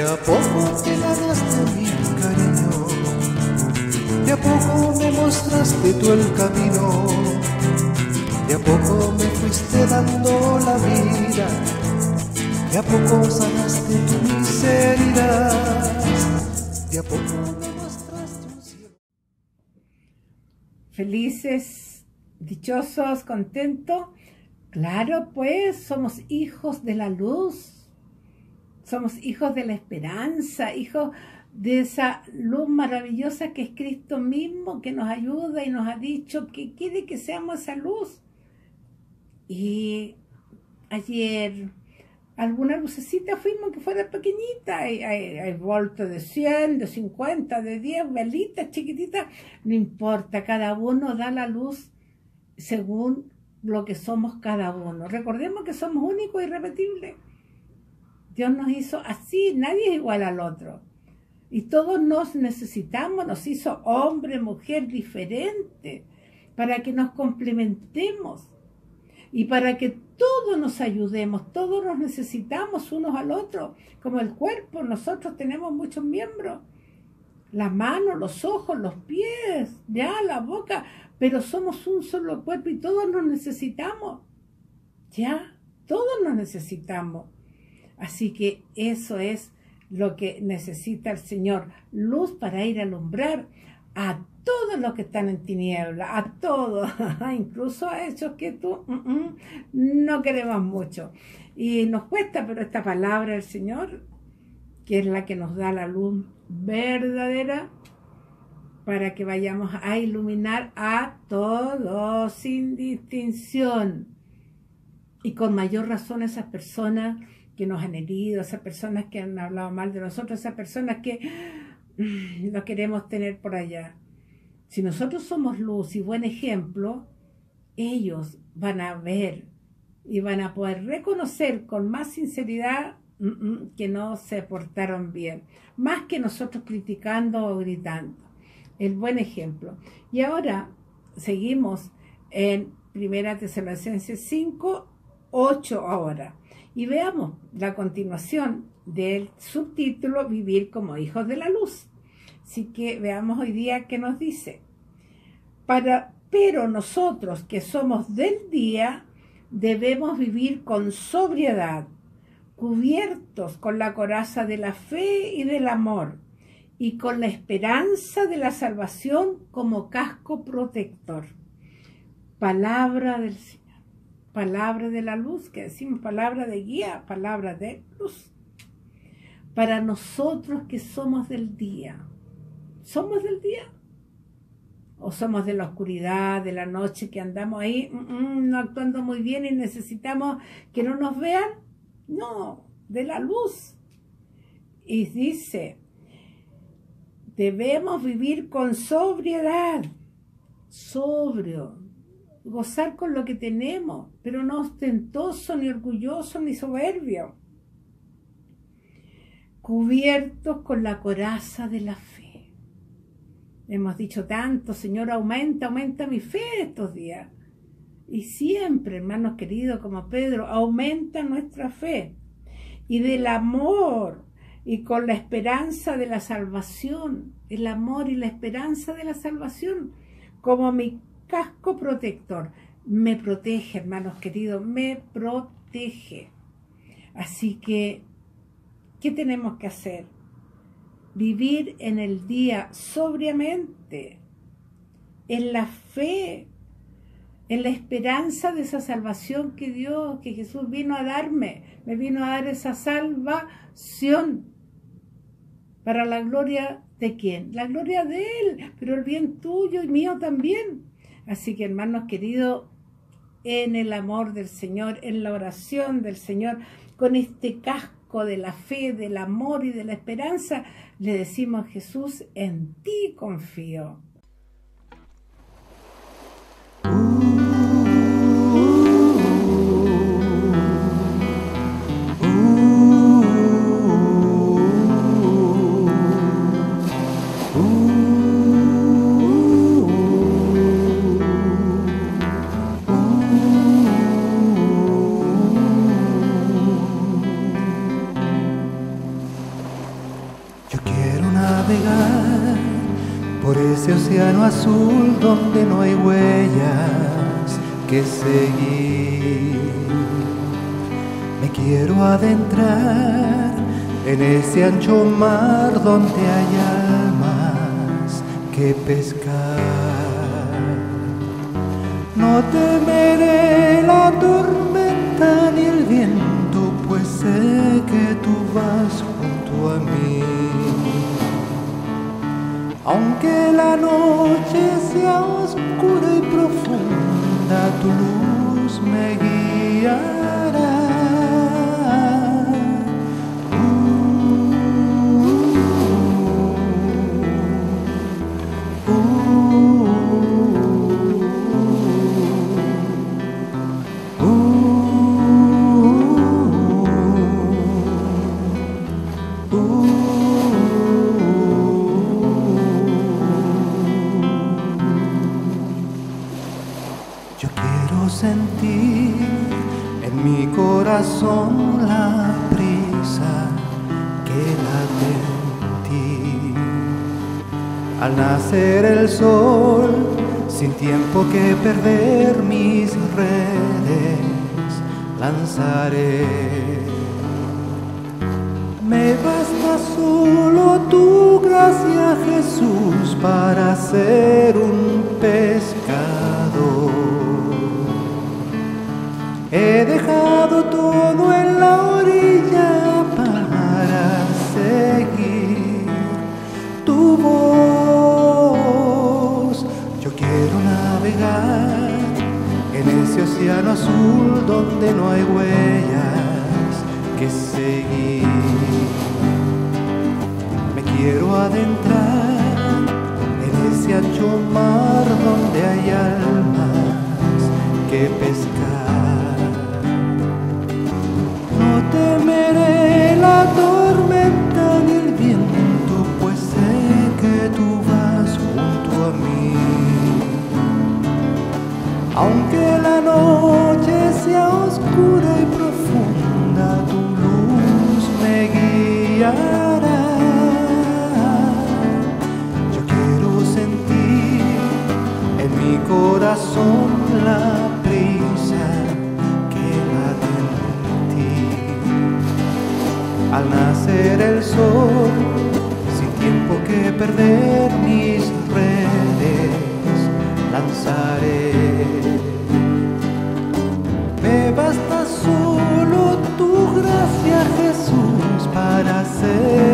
a poco te ganaste mi cariño, de a poco me mostraste tú el camino, de a poco me fuiste dando la vida, de a poco sanaste tu miseria, de a poco me mostraste un cielo. Felices, dichosos, contentos. Claro, pues, somos hijos de la luz. Somos hijos de la esperanza, hijos de esa luz maravillosa que es Cristo mismo, que nos ayuda y nos ha dicho que quiere que seamos esa luz. Y ayer alguna lucecita fuimos que fuera pequeñita, hay voltios de 100, de 50, de 10, velitas chiquititas, no importa, cada uno da la luz según lo que somos cada uno. Recordemos que somos únicos e irrepetibles. Dios nos hizo así, nadie es igual al otro. Y todos nos necesitamos, nos hizo hombre, mujer, diferente, para que nos complementemos y para que todos nos ayudemos, todos nos necesitamos unos al otro, como el cuerpo. Nosotros tenemos muchos miembros, las manos, los ojos, los pies, ya, la boca, pero somos un solo cuerpo y todos nos necesitamos, ya, todos nos necesitamos. Así que eso es lo que necesita el Señor, luz para ir a alumbrar a todos los que están en tiniebla, a todos, incluso a esos que tú no queremos mucho. Y nos cuesta, pero esta palabra del Señor, que es la que nos da la luz verdadera, para que vayamos a iluminar a todos sin distinción. Y con mayor razón esas personas que nos han herido, esas personas que han hablado mal de nosotros, esas personas que no queremos tener por allá. Si nosotros somos luz y buen ejemplo, ellos van a ver y van a poder reconocer con más sinceridad que no se portaron bien, más que nosotros criticando o gritando. El buen ejemplo. Y ahora seguimos en 1 Tesalonicenses 5, 8 ahora. Y veamos la continuación del subtítulo, Vivir como hijos de la luz. Así que veamos hoy día qué nos dice. Pero nosotros que somos del día, debemos vivir con sobriedad, cubiertos con la coraza de la fe y del amor, y con la esperanza de la salvación como casco protector. Palabra del Señor. Palabra de la luz, que decimos palabra de guía, palabra de luz. Para nosotros que somos del día, ¿somos del día? ¿O somos de la oscuridad, de la noche, que andamos ahí no actuando muy bien y necesitamos que no nos vean? No, de la luz. Y dice, debemos vivir con sobriedad, sobrio, gozar con lo que tenemos, pero no ostentoso, ni orgulloso, ni soberbio. Cubiertos con la coraza de la fe. Hemos dicho tanto, Señor, aumenta mi fe estos días. Y siempre, hermanos queridos, como Pedro, aumenta nuestra fe. Y del amor, y con la esperanza de la salvación. El amor y la esperanza de la salvación, como mi casco protector. Me protege, hermanos queridos, me protege. Así que, ¿qué tenemos que hacer? Vivir en el día sobriamente, en la fe, en la esperanza de esa salvación que Dios, que Jesús vino a darme. Me vino a dar esa salvación. ¿Para la gloria de quién? La gloria de Él, pero el bien tuyo y mío también. Así que, hermanos queridos, en el amor del Señor, en la oración del Señor, con este casco de la fe, del amor y de la esperanza, le decimos: Jesús, en ti confío. por ese océano azul donde no hay huellas que seguir. Me quiero adentrar en ese ancho mar donde hay almas que pescar. No temeré la tormenta ni el viento, pues sé que tú vas junto a mí. Aunque la noche sea oscura y profunda, tu luz me guiará. Yo quiero sentir en mi corazón la prisa que late en ti. Al nacer el sol, sin tiempo que perder, mis redes lanzaré. Me basta solo tu gracia, Jesús, para ser un pescador. He dejado todo en la orilla para seguir tu voz. Yo quiero navegar en ese océano azul donde no hay huellas que seguir. Me quiero adentrar en ese ancho mar donde hay almas que pescar. No temeré la tormenta ni el viento, pues sé que tú vas junto a mí. Aunque la noche sea oscura y profunda, tu luz me guiará. Yo quiero sentir en mi corazón la prisa que late en ti. Al nacer el sol, sin tiempo que perder, mis redes lanzaré. Me basta solo tu gracia, Jesús, para ser